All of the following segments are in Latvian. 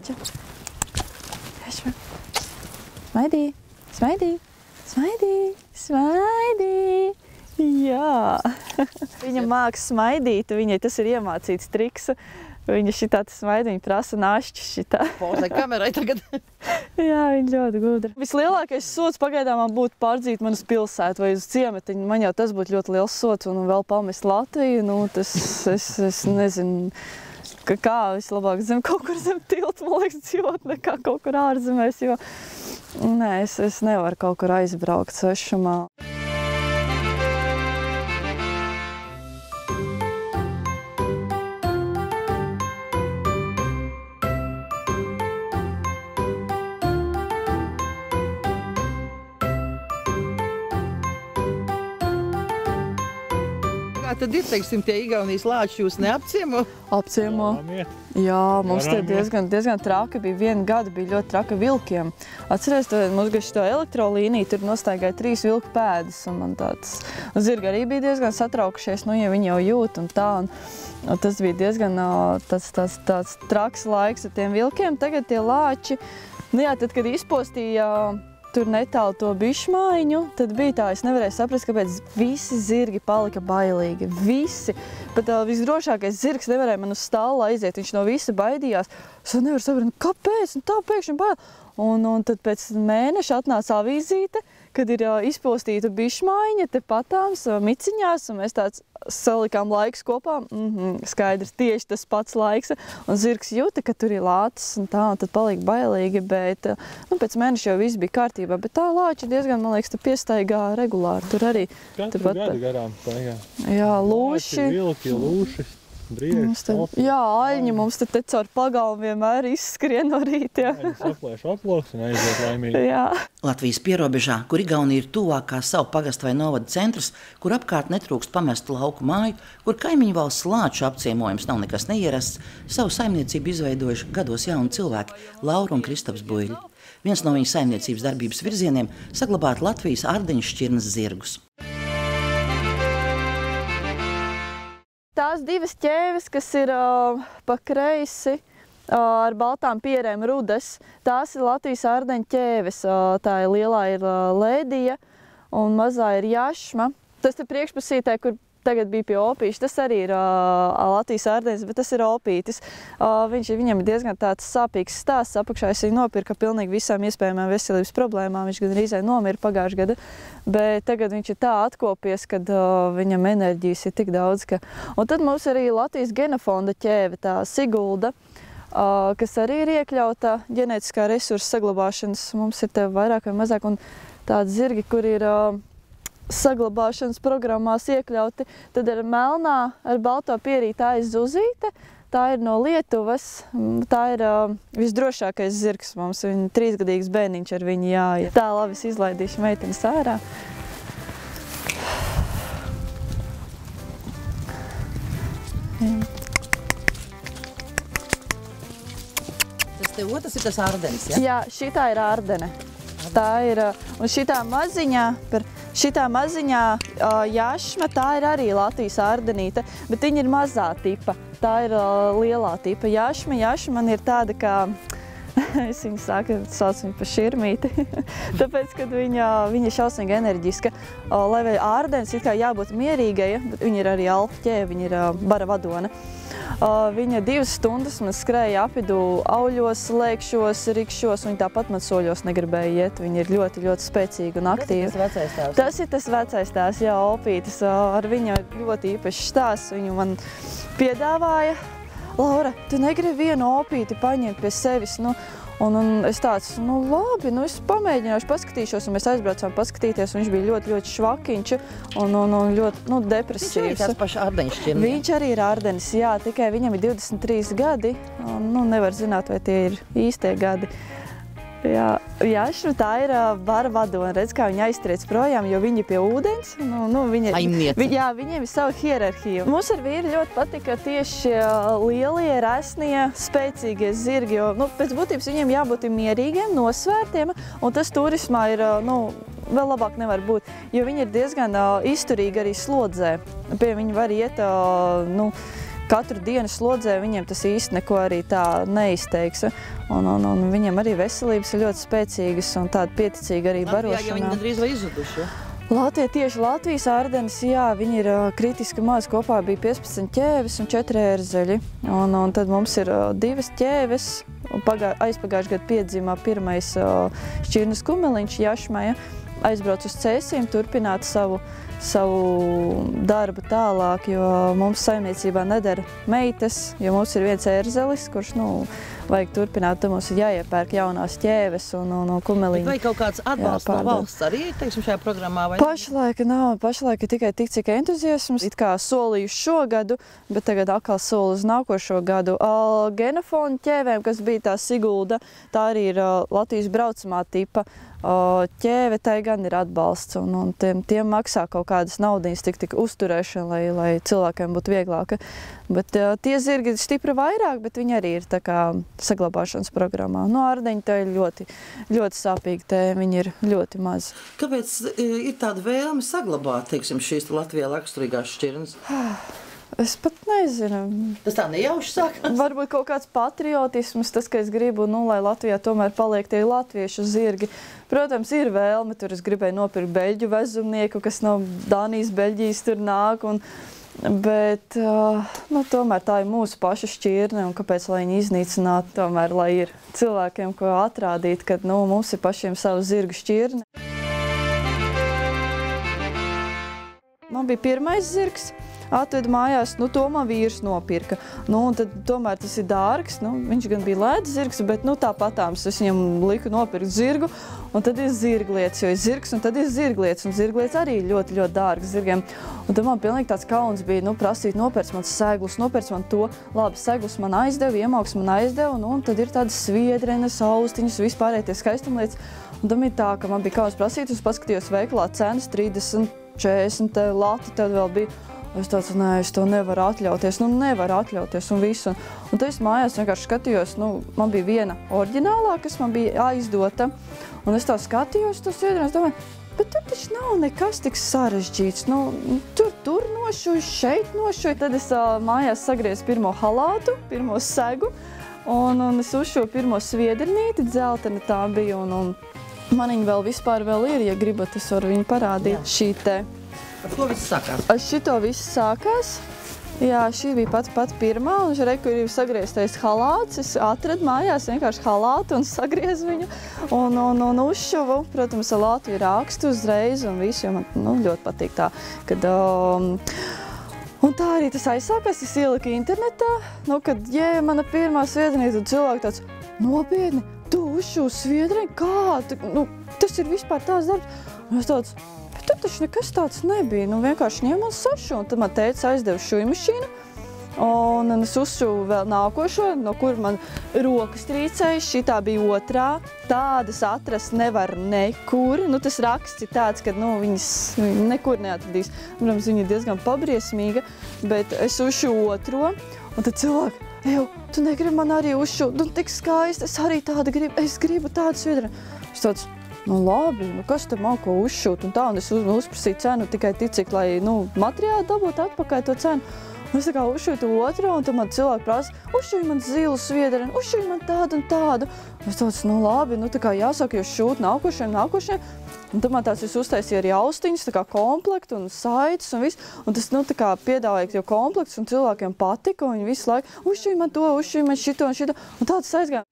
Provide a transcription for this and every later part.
Jašmača. Jašma. Smaidī, smaidī, smaidī, smaidī. Jā. Viņa māks smaidīt, viņai tas ir iemācīts triks. Viņa šitā smaida, viņa prasa nāšķi šitā. Pozai kamerai tagad. Jā, viņa ļoti gudra. Vislielākais sods pagaidām man būtu pārdzīt man uz pilsētu vai uz ciemetiņu. Man jau tas būtu ļoti liels sods un vēl pamest Latviju. Nu, tas, es nezinu, kā vislabāk kaut kur zem tilta, man liekas, dzīvot nekā kaut kur ārzemēs, jo nē, es nevaru kaut kur aizbraukt svešumā. Tad ir, teiksim, tie Igaunijas lāči jūs neapciemo? Apciemo. Jā, mums te diezgan traki bija. Vienu gadu bija ļoti traka vilkiem. Atceries, mums gaši to elektrolīniju, tur nostaigāja 3 vilku pēdas. Un man tāds zirgi arī bija diezgan satraukušies, nu, ja viņi jau jūt un tā. Un tas bija diezgan tāds traks laiks ar tiem vilkiem. Tagad tie lāči, nu jā, tad, kad izpostīja tur netālu to bišmaiņu, tad bija tā, es nevarēju saprast, kāpēc visi zirgi palika bailīgi. Visi. Pat visdrošākais zirgs nevarēja man uz stālu aiziet, viņš no visa baidījās. Es nevaru saprast, kāpēc, un tā pēkšņi bail. Un tad pēc mēneša atnāca avīzīte, kad ir izpostīta bišmaiņa te patāms miciņās, un mēs tāds salikām laikus kopā. Skaidrs, tieši tas pats laiks. Un zirgs jūta, ka tur ir lācis un tā, un tad palika bailīgi, bet nu, pēc mēneša jau viss bija kārtībā. Bet tā lāči diezgan, man liekas, piestaigā regulāri. Tur arī. Katru gadu garām staigā. Jā, lūši. Vilki, lūši. Jā, aļņi mums te caur pagalmu vienmēr izskrien no rīta. Saplēš aploks un aiziet laimīgi. Jā. Latvijas pierobežā, kur Igaunija ir tuvākā savu pagastu vai novada centrs, kur apkārt netrūkst pamestu lauku māju, kur kaimiņu valsts lāču apciemojums nav nekas neierasts, savu saimniecību izveidojuši gados jauni cilvēki Laura un Kristaps Buļļi. Viens no viņa saimniecības darbības virzieniem – saglabāt Latvijas ārdeņu šķirnes zirgus. Tās divas ķēves, kas ir pa kreisi ar baltām pierēm rudas, tās ir Latvijas ārdeņu ķēves. Tā ir lielā ir Lēdija un mazā ir Jašma. Tas te priekšpusītē, kur tagad bija pie opīša, tas arī ir Latvijas ārdenis, bet tas ir opītis. Viņam ir diezgan tāds sāpīgs stāsts. Apakšā es viņu nopirka pilnīgi visām iespējamām veselības problēmām. Viņš gan rīzē nomira pagājušajā gada, bet tagad viņš ir tā atkopies, kad viņam enerģijas ir tik daudz. Un tad mums arī Latvijas genofonda ķēve, tā Sigulda, kas arī ir iekļauta ģenētiskā resursa saglabāšanas. Mums ir te vairāk vai mazāk, un tādi zirgi, kur ir saglabāšanas programmās iekļauti, tad ir melnā ar balto pierī tā ir Zuzīte, tā ir no Lietuvas, tā ir visdrošākais zirgs mums, viņa 3-gadīgs bērniņš ar viņu jāja. Tā labi es izlaidīšu meitenes ārā. Tas te otrs ir tas ārdenis, ja? Jā, šitā ir ārdene. Tā ir, un šitā maziņā Jašma, tā ir arī Latvijas ārdenīte, bet viņa ir mazā tipa. Tā ir lielā tipa. Jašma man ir tāda, kā, es viņu sauc viņu par širmīti, tāpēc, kad viņa ir šausmīgi enerģiska. Lai vai ārdenis ir kā jābūt mierīgai, bet viņa ir arī alfa ķēve, viņa ir bara vadona. Viņa 2 stundas man skrēja apvidū auļos, lēkšos, rikšos, un viņa tāpat man soļos negribēja iet. Viņa ir ļoti, ļoti spēcīga un aktīva. Tas ir tas vecais tās? Tas ir tas vecais tās, jā, opītis. Ar viņu ļoti īpašs stāsts. Viņu man piedāvāja, Laura, tu negribi vienu opīti paņemt pie sevis? Un es tāds, labi, es pamēģināšu, paskatīšos, un mēs aizbraucām paskatīties, un viņš bija ļoti, ļoti švakiņš un ļoti, depresīvs. Viņš arī tās paši ārdeņu šķirnes? Viņš arī ir ārdenis, jā, tikai viņam ir 23 gadi, un nevar zināt, vai tie ir īstie gadi. Jā, Jašma, tā ir bara vadona, redz, kā viņa aiztriec projām, jo viņa pie ūdens. Jā, viņiem ir sava hierarhija. Mums ar vīri ļoti patika tieši lielie, resnie, spēcīgie zirgi, jo pēc būtības viņiem jābūt mierīgiem, nosvērtiem, un tas turismā ir, vēl labāk nevar būt, jo viņi ir diezgan izturīgi arī slodzē. Pie viņi var iet, katru dienu slodzē, viņiem tas īsti neko arī tā neizteiks. Un viņiem arī veselības ir ļoti spēcīgas un tāda pieticīga arī barošanā. Jā, viņi gandrīz vai izzuduši, ja? Tieši Latvijas ārdenes, jā, viņi ir kritiski maz, kopā bija 15 ķēves un 4 ērzeļi. Un tad mums ir 2 ķēves, aizpagājuši gadu piedzimā pirmais šķirnes kumeliņš Jašmaja, aizbrauc uz Cēsīm, turpināt savu darbu tālāk, jo mums saimniecībā nedara meitas, jo mums ir viens ērzelis, kurš, vajag turpināt, tad mums ir jāiepērk jaunās ķēves un kumeliņi. Vai kaut kāds atbalsts no valsts arī, teiksim, šajā programmā? Vai? Pašlaik nav, pašlaik ir tikai tik, cik entuziasms. It kā solījuši šo gadu, bet tagad atkal soli uz nākošo gadu. Genofonu ķēvēm, kas bija tā Sigulda, tā arī ir Latvijas braucamā tipa ķēve, tai gan ir atbalsts, un tiem maksā kaut kādas naudiņas tik uzturēšana, lai cilvēkiem būtu vieglāka. Bet tie zirgi ir stipri vairāk, bet viņi arī ir tā kā saglabāšanas programmā. Ārdeņi tā ir ļoti, ļoti sāpīgi, te viņi ir ļoti maz. Kāpēc ir tāda vēlme saglabāt, teiksim, šīs Latvijā raksturīgās šķirnes? Es pat nezinu. Tas tā nejauši sākās? Varbūt kaut kāds patriotisms, tas, ka es gribu, lai Latvijā tomēr paliek tie latviešu zirgi. Protams, ir vēlme, tur es gribēju nopirkt beļģu vezumnieku, kas no Dānijas, Beļģijas tur nāk, bet tomēr tā ir mūsu paša šķirne, un kāpēc, lai viņi iznīcinātu, tomēr, lai ir cilvēkiem, ko atrādīt, kad mums ir pašiem savu zirgu šķirni. Man bija pirmais zirgs. Atvedu mājās, to man vīrs nopirka. Tad tomēr tas ir dārgs, viņš gan bija lēts zirgs, bet tāpatāms es viņam liku nopirkt zirgu, un tad ir zirglietas, jo ir zirgs, un tad ir zirglietas, un zirglietas arī ļoti, ļoti dārgas zirgiem. Un tad man pilnīgi tāds kauns bija, prasīt nopērc man seglus, nopērc man to, labi, seglus man aizdeva, iemauks man aizdeva, un tad ir tādas sviedrenes, austiņas, vispārējie tie skaistumlietas. Un tam ir tā, ka man bija kauns prasīt, es paskatījos veikalā cenas 30, 40 lati, tad vēl bija. Es tāds, es to nevaru atļauties, nevaru atļauties un visu. Un tad es mājās vienkārši skatījos, man bija viena oriģinālā, kas man bija aizdota. Un es tā skatījos, to sviedrienes, domāju, bet tur taču nav nekas tik sarežģīts. Tur nošuj, šeit nošuj. Tad es mājās sagriezu pirmo halātu, pirmo segu, un es uzšuvu pirmo sviedrinīti, dzeltena tā bija, un man viņa vēl vispār ir, ja gribat, es varu viņu parādīt. Šī te. Ar ko viss sākās? Ar šito viss sākās. Jā, šī bija pat pirmā, un kur ir sagrieztais halāts. Es atradu mājās vienkārši halātu un sagriezu viņu un uzšuvu. Protams, ar Latviju rakstu uzreiz un visu, jo man ļoti patīk tā, kad... Un tā arī tas aizsākās, es ieliku internetā, kad, mana pirmā sviedrinīte, tad cilvēki tāds, nopietni, tu uzšuvu sviedrini, kā? Tas ir vispār tās darbs. Un es tāds, bet tur taču nekas tāds nebija, vienkārši ņem un sašu. Un tad man teica aizdeva šujmašīnu, un es uzšuvu vēl nākošo, no kur man rokas trīcēja, šitā bija otrā. Tādas atrast nevar nekur. Tas raksts ir tāds, ka viņas nekur neatradīs. Protams, viņa ir diezgan pabriesmīga, bet es uzšuvu otro, un tad cilvēki, tu negribi man arī uzšuvu, tik skaisti, es arī tādu gribu, es gribu tādu sviedrini. Es tāds, labi, kas te man ko uzšūt, un tā, un es uzprasīju cenu tikai cik, lai, materiāli dabūtu atpakaļ to cenu. Un es tā kā uzšuvu to otru, un tad man cilvēki prasa, uzšuvi man zilu sviedrini, uzšuvi man tādu un tādu. Un es tāds, labi, tā kā jāsaka, jūs šūt nākošiem. Un tad man tāds es uztaisīju arī austiņas, tā kā komplektu un saites un viss. Un tas, tā kā piedāvāja jau komplektus, un cilvēkiem patika, un viņi visu laiku, uzšuvi man to, uzšuvi man šito un šito. Un tā tas aizgāja.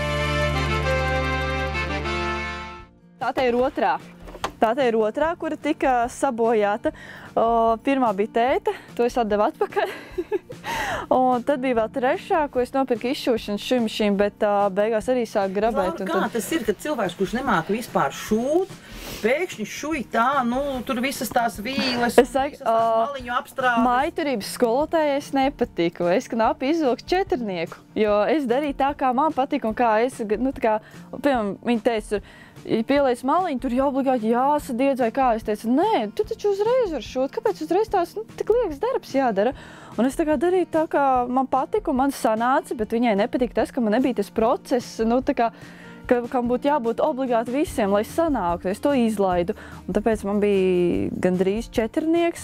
Tā te ir otrā. Tā te ir otrā, kura tika sabojāta. Pirmā bija tēta, to es atdevu atpakaļ. Un tad bija vēl trešā, ko es nopirku izšūšanas šujmašīnu, bet beigās arī sāk grabēt. Kā tas ir, kad cilvēks, kurš nemāka vispār šūt, pēkšņi šuj tā, tur visas tās vīles, visas tās maliņu apstrādes? Mājturības skolotājai es nepatiku. Es knapi izvilku četrnieku, jo es darīju tā, kā man patika un kā es, piemēram, viņi teica, pieliec maliņu, tur jau obligāti jāsadiedz vai kā. Es teicu, nē, tu taču uzreiz var šūt, kāpēc uzreiz tās tik liekas darbs jādara? Un es tā kā darīju tā, kā man patika un man sanāca, bet viņai nepatika tas, ka man nebija tas process, kam būtu jābūt obligāti visiem, lai sanāktu. Es to izlaidu. Un tāpēc man bija gandrīz četrnieks,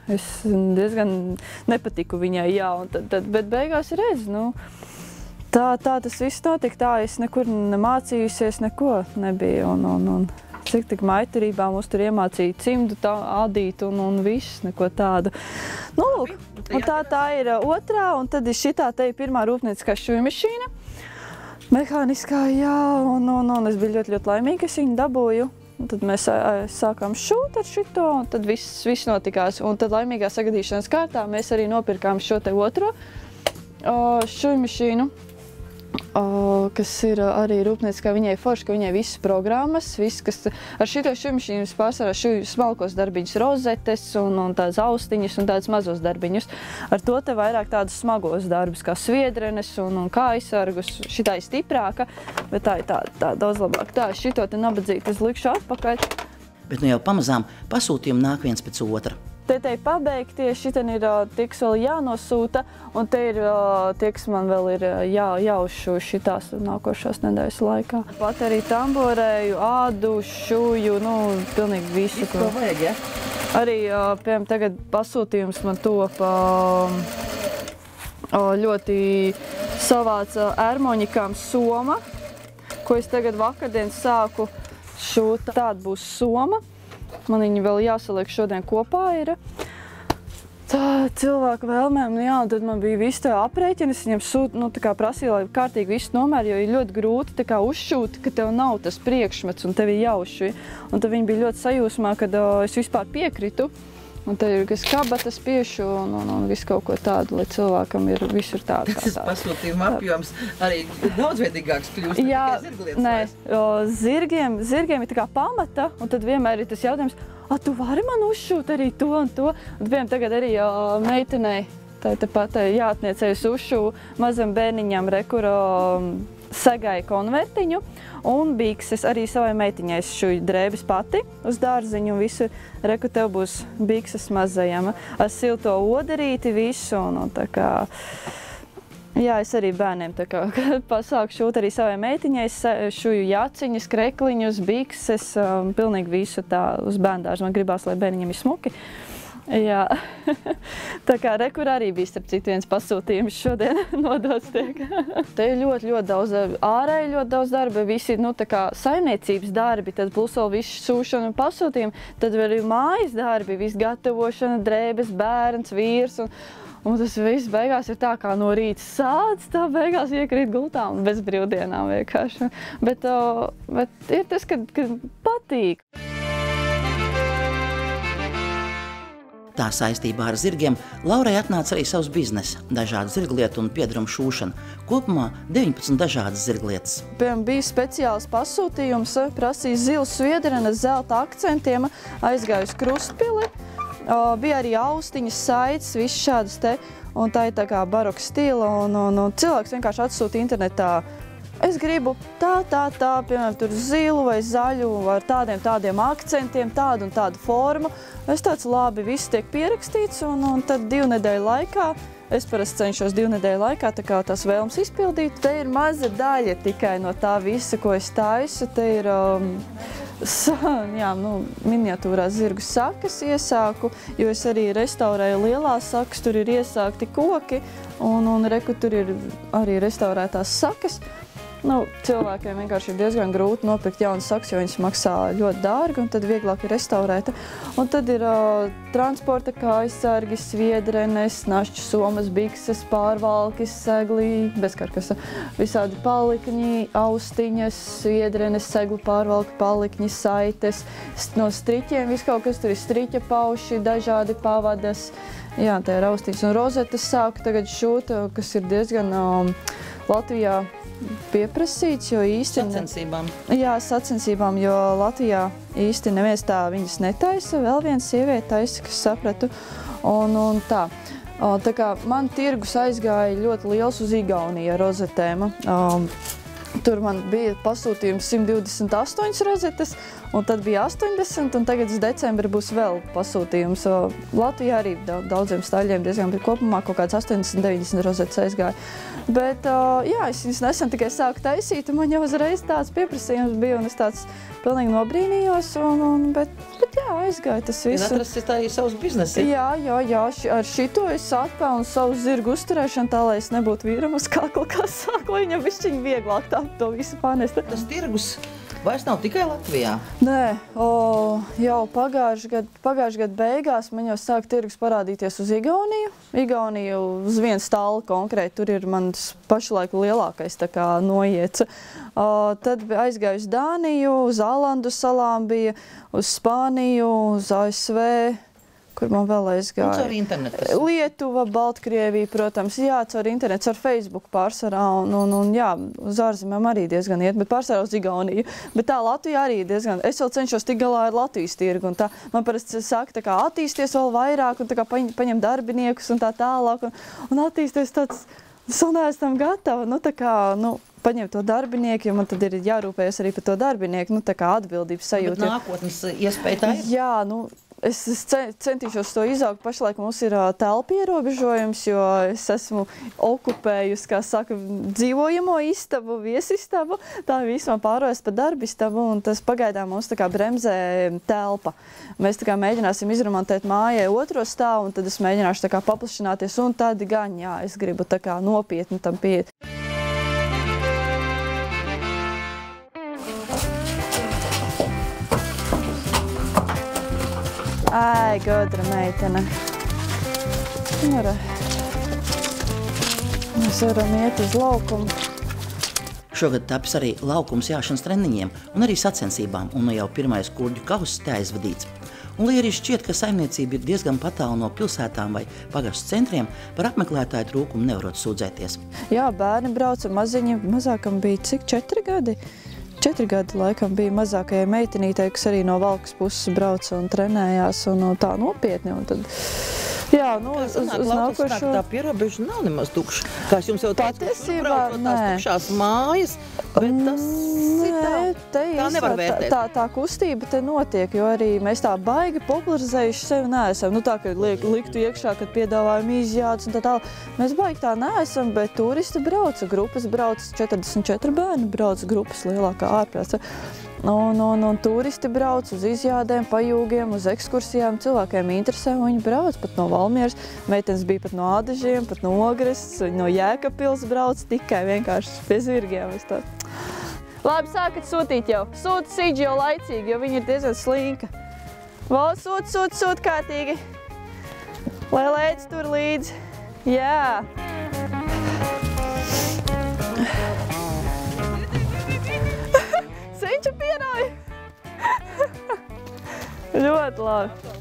Es diezgan nepatiku viņai, jā, un bet beigās redz, nu, tā tas viss notika, tā es nekur nemācījusies, neko nebija, un cik tik maitarībā mums tur iemācīja cimdu, adīt un viss, neko tādu. Nu, lūk, un tā ir otrā, un tad ir šitā te ir pirmā rūpnieciskā šūmašīna, mehāniskā, jā, un es biju ļoti laimīga, es viņu dabūju. Un tad mēs sākām šūt ar šito, un tad viss notikās. Un tad laimīgā sagadīšanas kārtā mēs arī nopirkām šo te otro šūmašīnu, kas ir arī rūpnieciskā, viņai forši, ka viņai visas programmas, kas ar šito šūmašīnu pārsvarā šūju smalkos darbiņus, rozetes un tādas austiņas un tādas mazos darbiņus. Ar to te vairāk tādus smagos darbus, kā sviedrenes un kājasargus. Šitā ir stiprāka, bet tā ir tā daudz labāk. Tā, šito te nabadzīgi es likšu atpakaļ. Bet nu jau pamazām pasūtījumi nāk viens pēc otra. Te pabeigties, šitien ir tie, kas vēl jānosūta, un te ir tie, kas man vēl ir jāuzšūj šitās nākošās nedēļas laikā. Pat arī tamborēju, ādu, šūju, nu, pilnīgi visu. Ko vajag, ja? Arī, piemēram, tagad pasūtījums man top ļoti savāca ērmoņikām soma, ko es tagad vakardien sāku šūt. Tāda būs soma. Man viņi vēl jāsaliek šodien kopā ir. Tā cilvēku vēlmēm, jā, tad man bija visi tā aprēķini, es viņiem prasīju, lai kārtīgi visu nomēr, jo ir ļoti grūti tā kā uzšūt, ka tev nav tas priekšmets un tev ir jāuzšuj. Un tad viņi bija ļoti sajūsmā, kad es vispār piekritu. Un te ir kas kabatas piešu un visu kaut ko tādu, lai cilvēkam ir visur tādu. Tas pasūtījuma apjoms arī daudzveidīgāks kļūst, jā, tikai zirglietas nē, zirgiem ir tā kā pamata, un tad vienmēr ir tas jautājums, tu vari man uzšūt arī to un to? Un piemēram, tagad arī meitenei, tāpat jāatniecējas uzšū mazam bērniņam rekura segai konvertiņu un bikses arī savai meitiņai šūju drēbes pati uz dārziņu un visu. Reku, tev būs bikses mazajam ar silto oderīti visu un tā kā. Jā, es arī bērniem tā kā pasāku šūt arī savai meitiņai, šūju jaciņas, krekliņus, bikses, pilnīgi visu tā uz bērndārzu. Man gribās, lai bērniņiem ir smuki. Jā, tā kā rekur arī bija starp citu viens pasūtījums šodien nodots tiek. Te ir ļoti daudz darba, ārēji ļoti daudz darba, visi tā kā saimniecības darbi, tad plus vēl visu sūšanu un pasūtījumu, tad vēl ir mājas darbi, viss gatavošana, drēbes, bērns, vīrs un tas viss beigās ir tā kā no rīta sāc, tā beigās iekrīt gultā un bez brīvdienām vienkārši. Bet ir tas, kad patīk. Tā saistībā ar zirgiem Laurai atnāca arī savs biznesa, dažādu zirglietu un piedarumu šūšana. Kopumā 19 dažādas zirglietas. Piemēram, bija speciāls pasūtījums, prasīja zilas sviedrenes zelta akcentiem, aizgāju uz Krustpili. Bija arī austiņas, saites, viss šādas te, un tā ir tā kā baroka stila, un cilvēks vienkārši atsūta internetā. Es gribu tā, piemēram, tur zilu vai zaļu ar tādiem akcentiem, tādu un tādu formu. Es tāds labi, viss tiek pierakstīts, un tad 2 nedēļu laikā, es parasti cenšos 2 nedēļu laikā tā kā tās vēlmes izpildīt. Te ir maza daļa tikai no tā visa, ko es taisu. Te ir miniatūrā zirgu sakas iesāku, jo es arī restaurēju lielās sakas, tur ir iesākti koki, un reku tur ir arī restaurētās sakas. Cilvēkiem vienkārši ir diezgan grūti nopirkt jaunas sakas, jo viņas maksā ļoti dārgi, un tad vieglāk ir restaurēta. Un tad ir transporta kājasargi, sviedrenes, našķu somas, bikses, pārvalkis, segli, bezkarkasa, visādi palikņi, austiņas, sviedrenes, seglu pārvalki, palikņi, saites, no striķiem, viss kaut kas tur ir striķa pauši, dažādi pavadas. Jā, tā ir austiņas un rozetes sāku tagad šūt, kas ir diezgan Latvijā pieprasīts, jo īsti... Sacensībām. Jā, sacensībām, jo Latvijā īsti neviens tā viņas netaisa. Vēl viens sieviete taisa, kas sapratu. Un tā. Tā kā man tirgus aizgāja ļoti liels uz Igauniju ar rozetēm. Tur man bija pasūtījums 128 rozetes, Un tad bija 80, un tagad uz decembri būs vēl pasūtījums. Latvijā arī daudziem staļiem diezgan bija kopumā kaut kāds 80-90 rozetes aizgāja. Bet, jā, es viņus nesen tikai sāku taisīt, un man jau uzreiz tāds pieprasījums bija, un es tāds pilnīgi nobrīnījos, bet jā, aizgāja tas viss. Atrasts tā ir savs biznesi. Jā, ar šito es atpelnu savu zirgu uzturēšanu tā, lai es nebūtu vīram uz kakla, kā sāku, lai viņam bišķiņ vieglāk tā to visu panest. Tas tirgus vairs nav tikai Latvijā? Nē, jau pagājuši gadu beigās man jau sāk tirgus parādīties uz Igauniju. Igauniju uz vienu stāli konkrēti, tur ir mans pašlaik lielākais tā kā noiets. Tad aizgāju uz Dāniju, uz Alandu salām bija, uz Spāniju, uz ASV. Kur man vēl aizgāja? Un caur internetu? Lietuva, Baltkrievija, protams, jā, caur internetu, caur Facebook pārsvarā, un jā, uz ārzemēm arī diezgan iet, bet pārsvarā uz Igauniju. Bet tā Latvijā arī diezgan, es vēl cenšos tik galā ar Latvijas tirgu, un tā, man parasti saka, tā kā attīsties vēl vairāk, un tā kā paņem darbiniekus un tā tālāk, un attīsties tāds, neesam gatavi, tā kā, paņem to darbinieku, jo man tad ir jārūpējas arī par to darbinieku, tā kā atbildības sajūta. Bet nākotnes iespēja tā ir? Jā, es centīšos to izaugt. Pašlaik mums ir telpa ierobežojums, jo es esmu okupējusi, kā saka, dzīvojamo istabu, viesistabu. Tā visu man pārvērst par darbistabu, un tas pagaidām mums tā kā bremzē telpa. Mēs tā kā mēģināsim izremontēt mājai otro stāvu, un tad es mēģināšu tā kā paplašināties, un tad gan, jā, es gribu tā kā nopietni tam pieiet. Ai, gudra meitene. Mēs varam iet uz laukumu. Šogad tapis arī laukums jāšanas treniņiem un arī sacensībām, un jau pirmais kurģu kauss te aizvadīts. Un, lai arī šķiet, ka saimniecība ir diezgan patālu no pilsētām vai pagastu centriem, par apmeklētāju trūkumu nevarot sūdzēties. Jā, bērni brauca maziņi, mazākam bija cik 4 gadi? 4 gadi laikam bija mazākajai meitenītei, kas arī no Valkas puses brauca un trenējās un tā nopietni. Un tad, jā, uz nākošo... Tā pierobeža nav nemaz tukša. Kā es jums jau teicu, braucot tās tukšās mājas, bet tas tā nevar vērtēt. Tā kustība te notiek, jo arī mēs tā baigi popularizējuši sevi neesam. Tā, ka liktu iekšā, kad piedāvājam izjādes un tā tālāk. Mēs baigi tā neesam, bet turisti brauca, grupas brauca, 44 bērni brauca, grupas lielākā ārprāts. Un turisti brauc uz izjādēm, pajūgiem, uz ekskursijām. Cilvēkiem interesē, un viņi brauc pat no Valmieras. Meitenes bija pat no Ādažiem, pat no Ogres, no Jēkabpils brauc, tikai vienkārši pie zirgiem. Labi, sākat sūtīt jau. Sūta Siģi jau laicīgi, jo viņi ir diezgan slinka. Vēl sūta kārtīgi. Lai lēdz tur līdzi. Jā. Senču pierāja. Ļoti labi.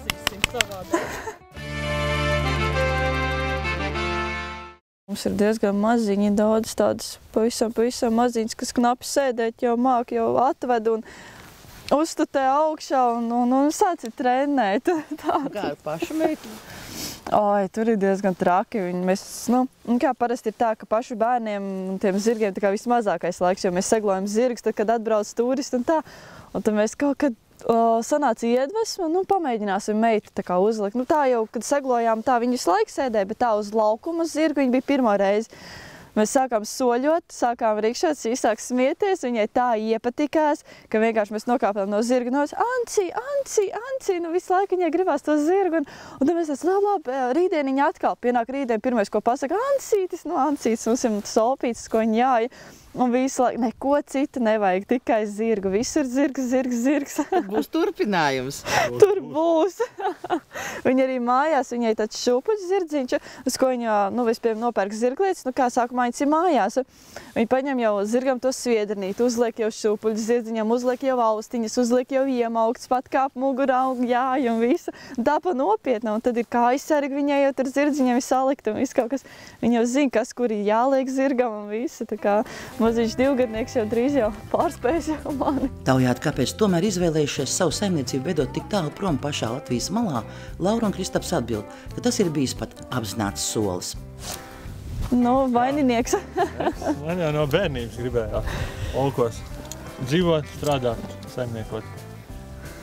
Mums ir diezgan maziņi, daudz tādas pavisam maziņas, kas knapi sēdēt, jau māk, jau atved un uzstutē augšā un sāci trenēt. Kā ar pašu meiteni? Oi, tur ir diezgan traki. Kā parasti ir tā, ka pašu bērniem un tiem zirgiem tā kā vismazākais laiks, jo mēs seglojam zirgus, tad, kad atbrauc turisti un tā. Un tad mēs kaut kad sanāca iedvesma, pamēģināsim meitu tā kā uzlikt. Tā jau, kad seglojām, tā viņi visu laiku sēdēja, bet tā uz laukuma zirgu viņa bija pirmo reizi. Mēs sākām soļot, sākām rikšot, viņa sāk smieties, viņai tā iepatikās, ka vienkārši mēs nokāpām no zirga un Anci, visu laiku viņai gribās to zirgu. Un tad mēs labi, rītdien viņa atkal pienāk rītdien, pirmais, ko pasaka, Ancītis, mums ir solpītis, ko viņa jāja. Un visu laiku neko citu nevajag, tikai zirgu. Visur zirgs. Tad būs turpinājums. Tur būs. Viņa arī mājās, viņai tāds šūpuļs zirdziņš, uz ko viņa, vispiem nopērk zirglietas, kā sākumā viņas ir mājās. Viņa paņem jau zirgam to sviedrnīti, uzliek jau šūpuļus zirdziņam, uzliek jau austiņas, uzliek jau iemaukts, pat kāp mugurā un jāj un visu. Tā pa nopietna, un tad ir kājasargi viņai jau tur zirdziņam ir salikt un viss kaut kas. Viņa jau zina, kas, kur ir jāliek zirgam un visu. Tā kā maziņš 2-gadnieks jau drīz jau pārspējas jau mani. Taujāt, kāpēc tomēr izvēlējušies savu saimniecību veidot tik tālu prom pašā Latvijas malā, Laura un Kristaps atbild, ka tas ir bijis pat apzināts solis. Vaininieks. Man jau no bērnības gribējās Olkos dzīvot, strādāt, saimniekot.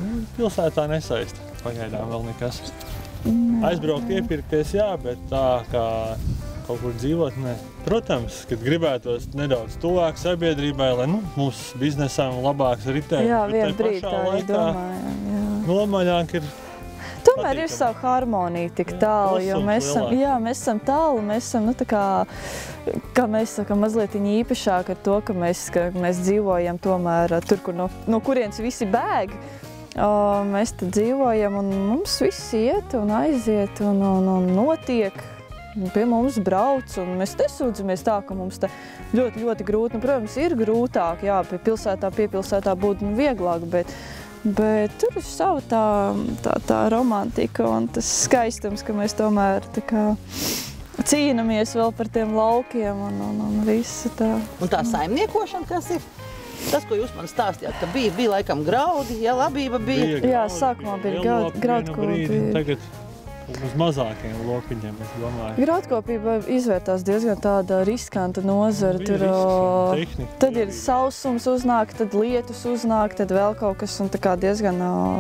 Pilsētā nesaista. Pagaidām vēl nekas. Aizbraukt, iepirkties, jā, bet tā kā kaut kur dzīvot, ne. Protams, kad gribētos nedaudz tuvāk sabiedrībai, lai mūsu biznesām labāks ritēt. Jā, vien brīd tā arī domājam, jā. Nomaļāk ir tomēr ir savu harmoniju tik tālu, jo mēs esam tālu, mēs esam, tā kā mēs sakam, mazliet īpašāk ar to, ka mēs dzīvojam tomēr tur, kur no kurienes visi bēg. Mēs te dzīvojam un mums viss iet un aiziet un notiek. Pie mums brauc, un mēs nesūdzamies tā, ka mums te ļoti, ļoti grūti. Protams, ir grūtāk, jā, piepilsētā būtu vieglāk, bet tur ir sava tā romantika un tas skaistums, ka mēs tomēr tā kā cīnamies vēl par tiem laukiem un visu tā. Un tā saimniekošana, kas ir? Tas, ko jūs man stāstījāt, ka bija laikam graudi, ja labība bija. Jā, sākumā bija graudkopība. Tagad uz mazākiem lopiņiem, es domāju. Graudkopība izvērtās diezgan tāda riskanta nozara. Tad ir sausums uznāk, tad lietus uznāk, tad vēl kaut kas un tā kā diezgan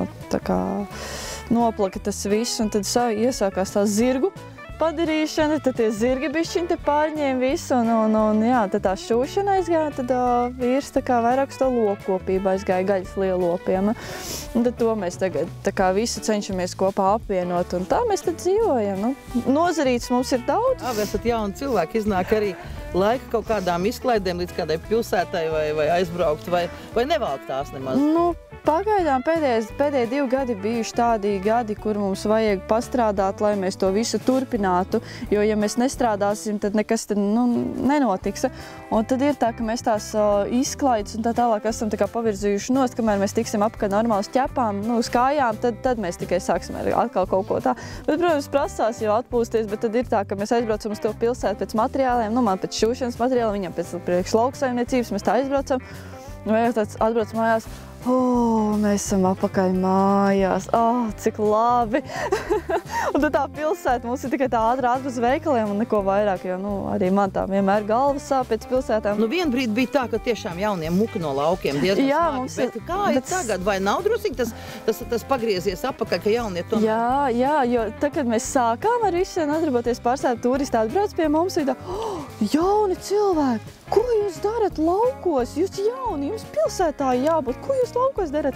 noplaka tas viss. Un tad iesākās tā zirgu padarīšana, tad tie zirgi bišķiņ te pārņēma visu un jā, tad tā šūšana aizgāja, tad vīrs tā kā vairāk uz to lopkopību aizgāja gaļas lielopiem. Un tad to mēs tagad tā kā visu cenšamies kopā apvienot un tā mēs tad dzīvojam. Nozarītes mums ir daudz. Jā, esat jauni cilvēki, iznāk arī laika kaut kādām izklaidēm līdz kādai pilsētai vai aizbraukt vai nevalk tās nemaz? Pagaidām pēdējie 2 gadi bijuši tādi gadi, kur mums vajag pastrādāt, lai mēs to visu turpinātu, jo ja mēs nestrādāsim, tad nekas nenotiks. Un tad ir tā, ka mēs tās izklaides un tā tālāk esam tā kā pavirzījuši nost, kamēr mēs tiksim apkārt normāli ķepām, uz kājām, tad mēs tikai sāksim atkal kaut ko tā. Bet, protams, prasās jau atpūsties, bet tad ir tā, ka mēs aizbraucam uz to pilsētu pēc materiāliem, man pēc šūšanas materiāla, viņam pēc priekš lauksaimniecības, mēs tā aizbraucam, vai tāds atbrauc mājās, mēs esam apakaļ mājās, cik labi. Un tad tā pilsēta mums ir tikai tā ātri uz veikaliem un neko vairāk, jo arī man tā vienmēr galva sāp pēc pilsētām. Vien brīdi bija tā, ka tiešām jauniem muka no laukiem diezgan smagi, bet kā ir tagad? Vai nav drusīgi tas pagriezies apakaļ, ka jaunie tomēr? Jā, jo tad, kad mēs sākām ar visiem nodarboties pārstāvi turisti atbrauc pie mums, ir tā, jauni cilvēki! Ko jūs darat laukos? Jūs jauni, jums pilsētā jābūt. Ko jūs laukos darat?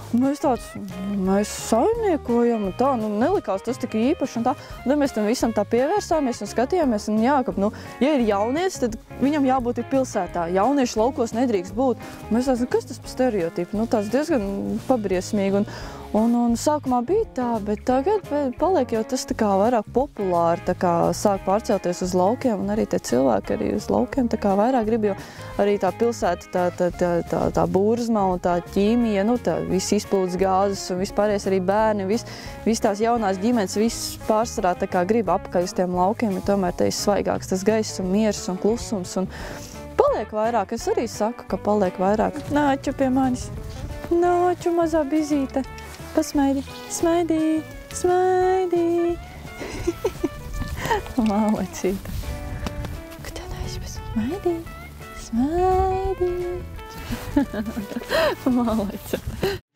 Mēs saimniekojam un tā, nelikās tas tik īpaši un tā. Un tad mēs tam visam tā pievērsāmies un skatījāmies, un jā, ka, ja ir jaunietis, tad viņam jābūt ir pilsētā. Jaunieši laukos nedrīkst būt. Mēs tās, kas tas par stereotipu? Tās diezgan pabriesmīgi. Un sākumā bija tā, bet tagad paliek jau tas tā kā vairāk populāri, tā kā sāk pārcelties uz laukiem, un arī tie cilvēki arī uz laukiem tā kā vairāk grib, jo arī tā pilsēta, tā burzma un tā ķīmija, tā viss izplūdes gāzes un vispārējais arī bērni, viss tās jaunās ģimenes, viss pārsvarā tā kā grib apakaļ uz tiem laukiem, jo tomēr te ir svaigāks tas gaiss un miers un klusums, un paliek vairāk, es arī saku, ka paliek vairāk. Nāču pie manis, nāču mazā bizīte. Pasmaidi, smaidī, smaidī. Mālecīte. Kad tā aizpēc, smaidī, smaidī. Mālecīte.